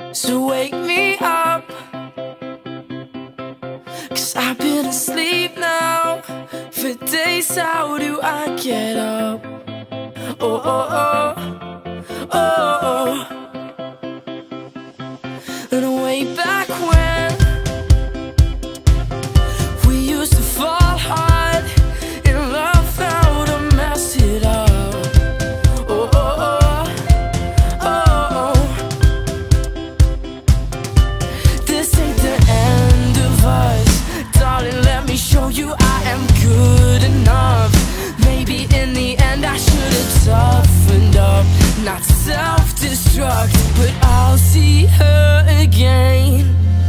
So wake me up, 'cause I've been asleep now for days. How do I get up? Oh, oh, oh, oh, oh. And way back when we used to fall hard and love how to mess it up. Oh, oh, oh, oh, oh. This ain't the end of us, darling, let me show you I am good enough. Maybe in the end I should have toughened up, not self-destruct, but I'll see her again.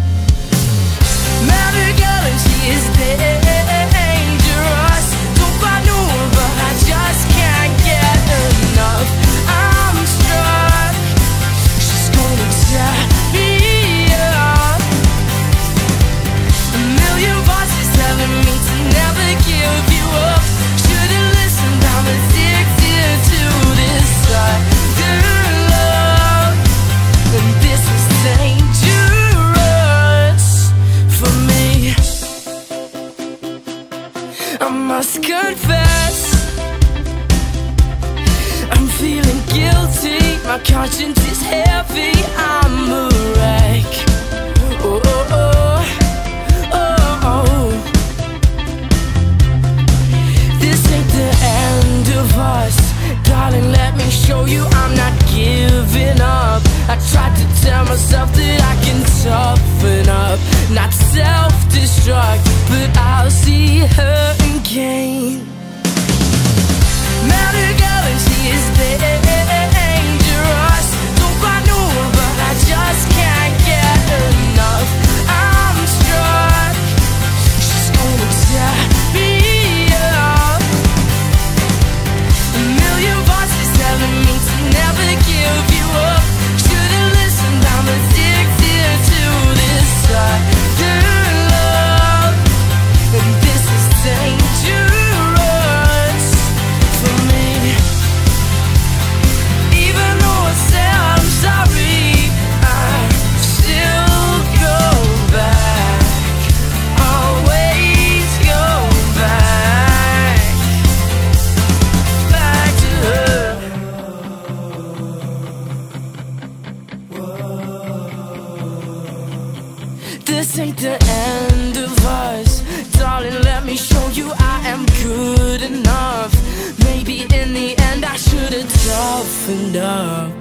Met a girl and she is dangerous. Don't quite know her, but I just can't get enough. I'm struck, she's gonna tear me up. A million voices telling me to never give you up. Should've listened, I'm addicted to this side. Love, and this is dangerous for me. I must confess, I'm feeling guilty. My conscience is heavy, I'm a wreck. Oh, oh, oh, oh, oh. This ain't the end of us, darling, let me show you I'm not giving up. I tried to tell myself that I can toughen up, not self-destruct, but I'll see her again. Met a girl and she is dangerous. Don't quite know her, but I just can't get enough. I'm struck, she's gonna tear me up. A million voices telling me to never give you up. Should've listened, I'm addicted to this side. Love, and this is dangerous for me. Even though I said I'm sorry, I still go back. Always go back, back to her. This ain't the end of us, darling, let me show you I am good enough. Maybe in the end I should have toughened up.